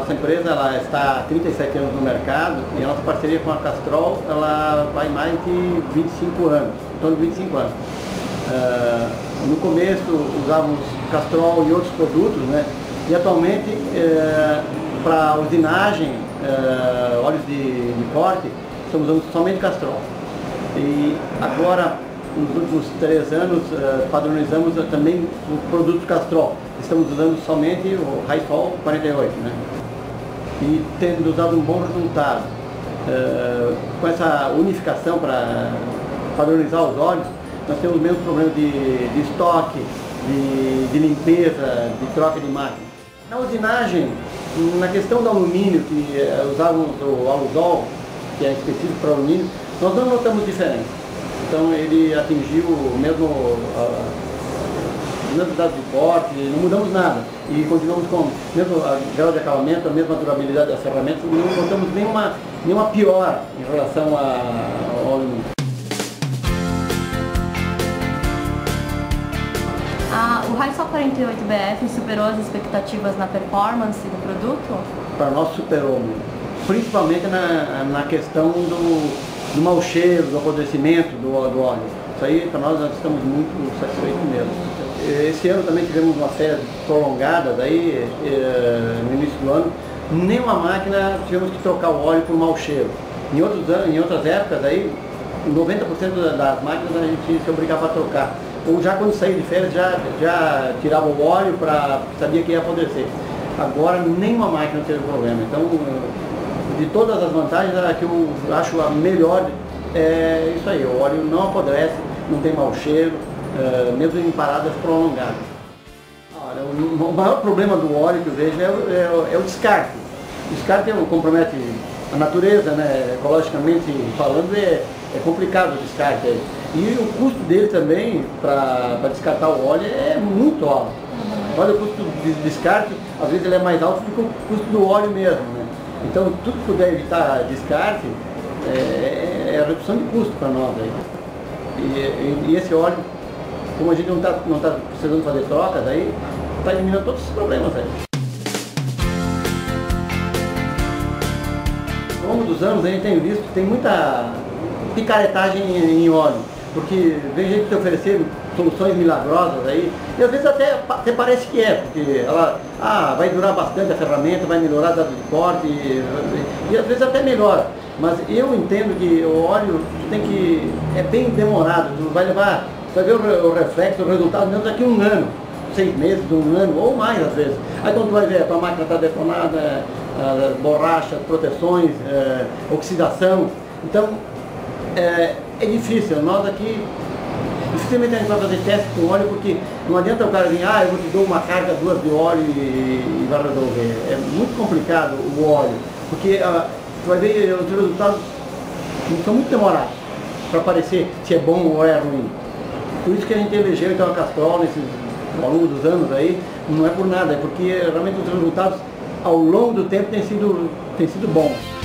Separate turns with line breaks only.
nossa empresa ela está há 37 anos no mercado e a nossa parceria com a Castrol ela vai mais de 25 anos, em torno de 25 anos. No começo usávamos Castrol e outros produtos, né? E atualmente para usinagem, óleos de corte, estamos usando somente Castrol. E agora, nos últimos 3 anos, padronizamos também os produtos Castrol. Estamos usando somente o Raisol 48, né? E tendo usado um bom resultado. Com essa unificação para padronizar os óleos, nós temos o mesmo problema de estoque, de limpeza, de troca de máquina. Na usinagem, na questão do alumínio, que usávamos o Alusol, que é específico para alumínio, nós não notamos diferença. Então ele atingiu mesmo as mesmas dados de corte, não mudamos nada. E continuamos com o mesmo grau de acabamento, a mesma durabilidade das ferramentas, não notamos nenhuma piora em relação ao alumínio.
O Raisol 48BF superou as expectativas na performance do produto?
Para nós superou, principalmente na questão do mau cheiro, do apodrecimento do óleo. Isso aí, para nós estamos muito satisfeitos mesmo. Esse ano também tivemos uma férias prolongadas aí, no início do ano. Nenhuma máquina tivemos que trocar o óleo por mau cheiro. Em outras épocas aí, 90% das máquinas a gente se obrigava a trocar. Ou já quando saía de férias já tirava o óleo para sabia que ia apodrecer. Agora nenhuma máquina teve problema. Então, de todas as vantagens, a que eu acho a melhor é isso aí, o óleo não apodrece, não tem mau cheiro, mesmo em paradas prolongadas. Olha, o maior problema do óleo que eu vejo é o descarte. O descarte compromete a natureza, né? Ecologicamente falando, é complicado o descarte aí. E o custo dele também, para descartar o óleo, é muito alto. Olha, o custo de descarte, às vezes ele é mais alto do que o custo do óleo mesmo, né? Então, tudo que puder evitar descarte é a redução de custo para nós aí. E esse óleo, como a gente não tá precisando fazer trocas, aí está eliminando todos esses problemas aí. Ao longo dos anos a gente tem visto que tem muita picaretagem em óleo, porque vem gente te oferecer soluções milagrosas aí, e às vezes até parece que porque ela vai durar bastante a ferramenta, vai melhorar dado de corte, e às vezes até melhora. Mas eu entendo que o óleo é bem demorado, vai levar, vai ver o reflexo, o resultado mesmo daqui a um ano, 6 meses, 1 ano, ou mais às vezes. Aí quando tu vai ver, a tua máquina está detonada, borracha, proteções, oxidação. Então, é difícil. Nós aqui, dificilmente a gente vai fazer teste com óleo, porque não adianta o cara vir, eu vou te dar uma carga, 2 de óleo e vai resolver. É muito complicado o óleo, porque tu vai ver os resultados são muito demorados para aparecer se é bom ou é ruim. Por isso que a gente elegeu então a Castrol ao longo dos anos aí, não é por nada, é porque realmente os resultados ao longo do tempo têm sido bons.